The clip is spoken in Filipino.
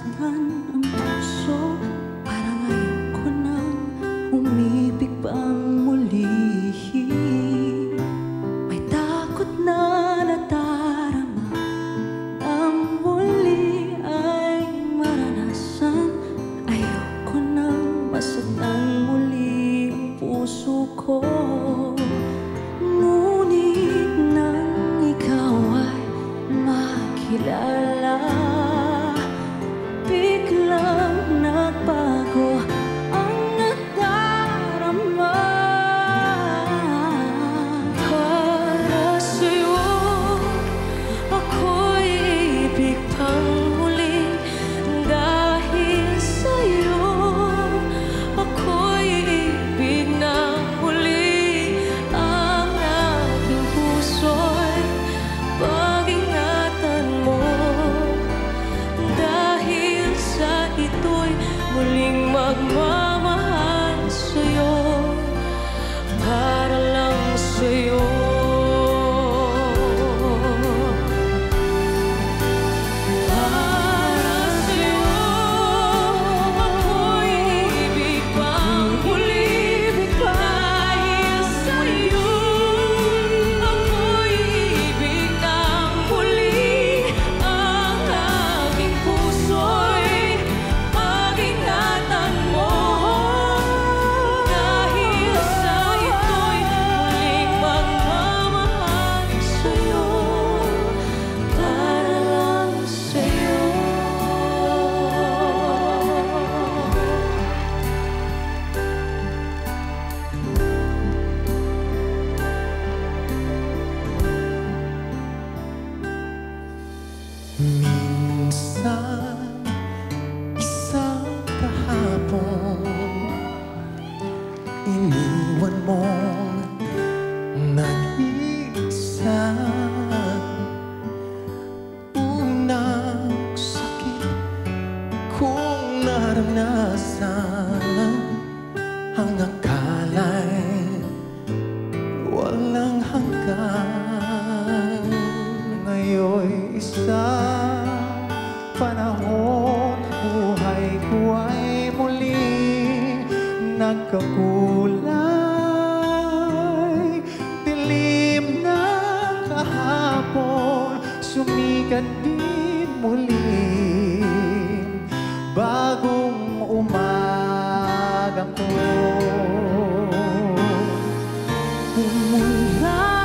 nasaktan ang puso. Parang ayoko nang umibig pang muli. May takot na nadarama nang muli ay maranasan. Ayoko nang masaktan muli ang puso ko. Ngunit nang ikaw ay makilala, biglang nagbago ang nadarama. Para sa'yo ako'y ibig pang muli. Dahil sa'yo ako'y ibig ng muli. Ang aking puso'y pag-ingatan mo. Dahil sa ito'y muling magmamahal sa'yo, para lang sa'yo. Para sa'yo ako'y ibig pang muli. Dahil sa'yo ako'y ibig ng muli. Ang aking puso'y pag-ingatan mo. Dahil sa ito'y muling magmamahal sa'yo, para lang sa'yo. Minsan, isang kahapon, iniwan mong nag-iisa. Unang sakit kong naranasan, ang akala'y walang hanggan. Ngayon'y isang panahon, buhay ko ay muling nagkakulay. Dilim na kahapon, sumikat din muli. Bagong umaga ko, Umula